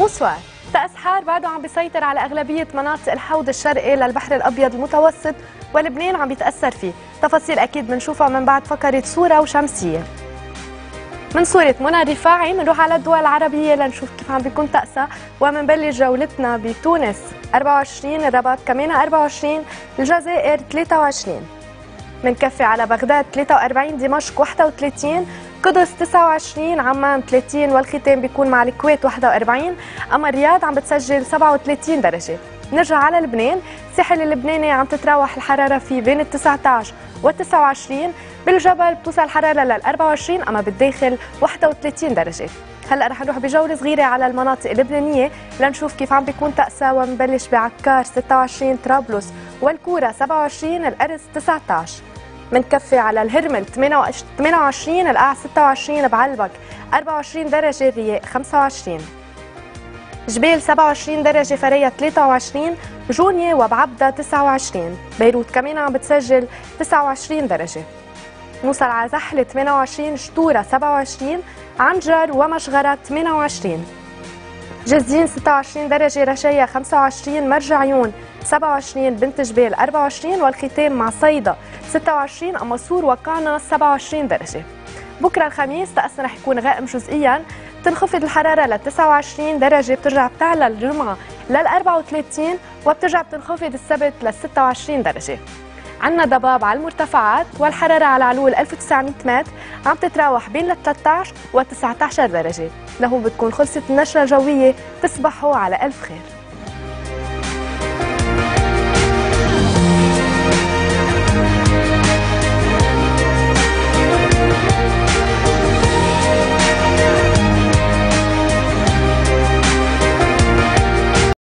بونسوار. طقس حار بعده عم بيسيطر على أغلبية مناطق الحوض الشرقي للبحر الأبيض المتوسط، ولبنان عم بيتأثر فيه. تفاصيل أكيد بنشوفها من بعد فقرة صورة وشمسية. من صورة منى رفاعي بنروح على الدول العربية لنشوف كيف عم بيكون طقسها، ومنبلش جولتنا بتونس 24، الرباط كمان 24، الجزائر 23، منكفي على بغداد 43، دمشق 31، قدس 29، عمان 30، والختام بيكون مع الكويت 41. اما الرياض عم بتسجل 37 درجه. نرجع على لبنان، الساحل اللبناني عم تتراوح الحراره فيه بين ال 19 وال 29، بالجبل بتوصل الحراره لل 24، اما بالداخل 31 درجه. هلا رح نروح بجوله صغيره على المناطق اللبنانيه لنشوف كيف عم بيكون طقسها، ونبلش بعكار 26، طرابلس والكوره 27، الأرز 19. منكفي على الهرمل 28، القاع 26، بعلبك 24 درجة، الرياق 25، جبيل 27 درجة، فريا 23، جونية وبعبدة 29، بيروت كمان عم بتسجل 29 درجة. نوصل على زحلة 28، شطورة 27، عنجر ومشغرة 28، جزين 26 درجة، رشايا 25، مرج عيون 27، بنت جبال 24، والختام مع صيدا 26، اما صور وقعنا 27 درجة. بكره الخميس طقسنا رح يكون غائم جزئيا، بتنخفض الحرارة ل 29 درجة، بترجع بتعلى الجمعة لل 34، وبترجع بتنخفض السبت ل 26 درجة. عنا ضباب على المرتفعات، والحرارة على علو 1900 متر عم تتراوح بين ال 13 و 19 درجة. لهون بتكون خلصت النشرة الجوية، تصبحوا على ألف خير.